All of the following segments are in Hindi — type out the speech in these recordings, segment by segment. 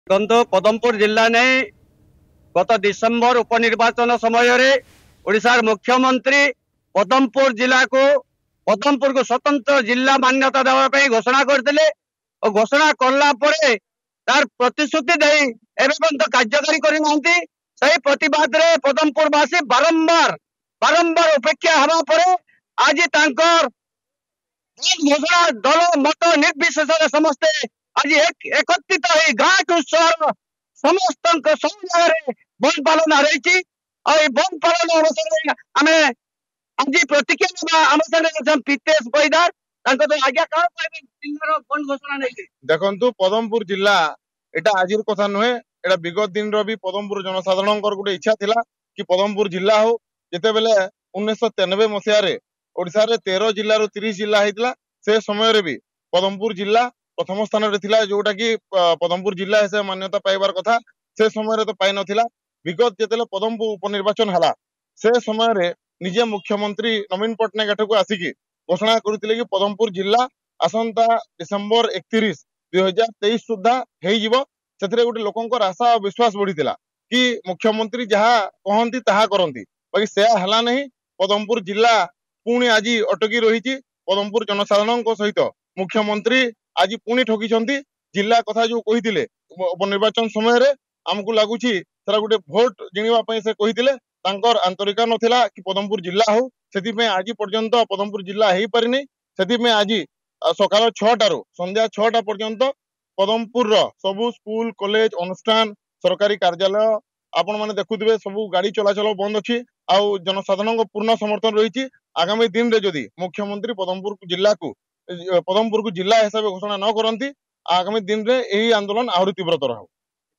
देखो पदमपुर जिला नहीं गत डिसेम्बर उपनिर्वाचन समय ओडिशार मुख्यमंत्री पदमपुर जिला को स्वतंत्र जिला मान्यता देवाई घोषणा करते और घोषणा कला तार प्रतिश्रुति दे कार्यकारी करना प्रतिवाद रे पदमपुरवासी बारंबार बारंबार उपेक्षा हवा पर आज घोषणा दल मत निर्विशेष समस्ते आज एकत्रित हो गाँ टू सहर समस्त सब जगह बंद पालन रही बंद पालन अवसर आम आज प्रतिक्रिया आम साथ पीतेश पैदार आज्ञा कौन जिलार बंद घोषणा नहीं देखु पदमपुर जिला एटा आज कथा नुहे एटा विगत दिन री पदमपुर जनसाधारण गोटे इच्छा थिला कि पदमपुर जिला हो जिते बेले 1993 मसीह ओडिशा रे 13 जिल्ला 30 जिला होता से समय रे भी पदमपुर जिला प्रथम स्थान रे थिला जोटा कि पदमपुर जिला से मान्यता पाइबार कथा से समय रे तो पाई नथिला। विगत जेतेले पदमपुर उपनिर्वाचन हला से समय रे निजे मुख्यमंत्री नवीन पट्टनायक एठको आसिकी घोषणा करथिले कि पदमपुर जिला आसंता डिसेम्बर 31 2023 सुधा हेई जिवो सेथरे गोटे लोकंकर आशा और विश्वास बढ़ीतिला कि मुख्यमंत्री जहा कहंती ताहा करंती बाकी से हला नहीं। पदमपुर जिला पुणी आज अटकी रही पदमपुर जनसाधारण सहित मुख्यमंत्री आज पुणी ठकिछंती जिला कथा जो कही उपनिर्वाचन समय आमको लगुच गोटे भोट जिणवा से कही आंतरिका नथिला कि पदमपुर जिला हो से आज पर्यंत पदमपुर जिला हो पारिनी से आज सकाल 6टारू संध्या 6टा पर्यंत पदमपुर सबू स्कूल कॉलेज अनुष्ठान सरकारी कार्यालय आपण मैंने देखुवे सबू गाड़ी चलाचल बंद अच्छी आउ जनसाधारण पूर्ण समर्थन रही। आगामी दिन रे जदि मुख्यमंत्री पदमपुर को जिला हिसाब से घोषणा न करती आगामी दिन रे यही आंदोलन आहरी तीव्रतर हो।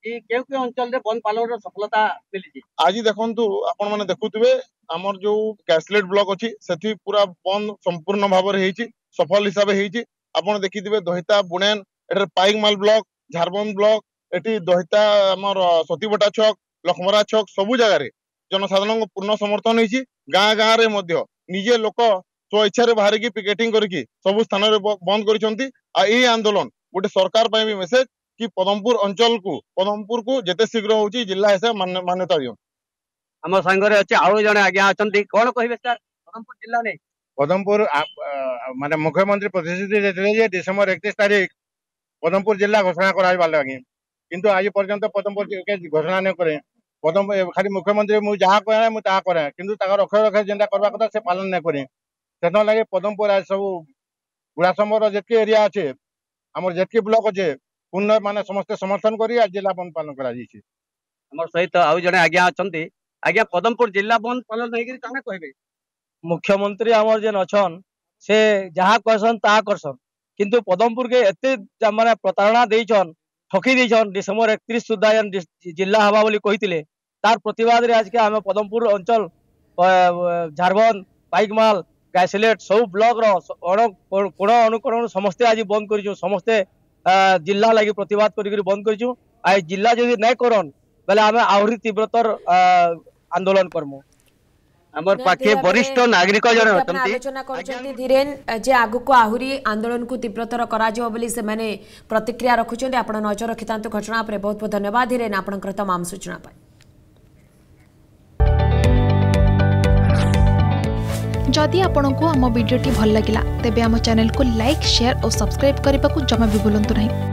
अंचल बंद पालन सफलता मिली आज देखु आपण मैंने देखुवे आमर जो कैसलेट ब्लॉक अच्छी से पूरा बंद संपूर्ण भाव में सफल हिसाब से आपड़ देखिए दहिता बुणेन एटर पाइकमाल ब्लॉक झारबंद ब्लॉक एटी दहिता आमर सतीबटा छक लखमरा छक सबू जगार जनसाधारण पूर्ण समर्थन होती गाँ गाँव रे मध्य निजे लोक स्व इच्छा बाहर की पिकेटिंग करके सबू स्थान बंद कर आंदोलन गोटे सरकार भी मेसेज कि पदमपुर अंचल को पदमपुर को जिते शीघ्र होची जिला हिसाब मान्यता दियो। आम संगे अच्छे आउ जने आज्ञा अच्छा कौन कहे सर पदमपुर जिला नहीं पदमपुर माने मुख्यमंत्री प्रतिश्रुति देते डिसेम्बर 31 तारीख पदमपुर जिला घोषणा कराइबार लगी किंतु आज पर्यंत पदमपुर घोषणा नहीं करे पदमपुर खाली मुख्यमंत्री मुझे जहाँ कहे मुझे ताहा करे किंतु अक्षर अक्षर जेनता करवा कथा से पालन नहीं करे से लगे पदमपुर आज सब गुड़ासमर जितके एरिया अच्छे आमर जितके ब्लॉक अच्छे पूर्ण माने समस्त समर्थन करी आज जिला बंद पालन करा जायछि। हमर सहित आउ जने आज्ञा अछंती आज्ञा पदमपुर जिला बंद पालन नहीं करी काना कहबे मुख्यमंत्री आमर जेन अछन से जहाँ कहसन ताहा करसन किंतु पदमपुर के एते माने प्रतारणा देइछन ठकी देइछन डिसेम्बर 31 सुधा जिला हवा बोली कहितिले तार प्रतिवाद रे आज के आमे पदमपुर अंचल झारबंद पाइकमाल गायसलेट सब ब्लॉक रो कोण अनुकरण समस्ते आज बंद करिछु समस्ते जिला लगी प्रतिवाद करी बंद करिछु आ जिला जदि नहीं करन बेले आमे आहुरी तीव्रतर आंदोलन करमु। हमर पाखे वरिष्ठ नागरिक जन आलोचना करछन्ती धीरेन जे आगु को आहुरी आंदोलन को तीव्रतर करा जो बोली से माने प्रतिक्रिया रखुछन्ती आपण नजर रखितांतु घटना पर बहुत बहुत धन्यवाद धीरेन आपनकर तमाम सूचना पाई। जदि आपंक आम भिडी भल लगा तेब आम चैनल को लाइक शेयर और सब्सक्राइब करने को जमा भी भूलु नहीं।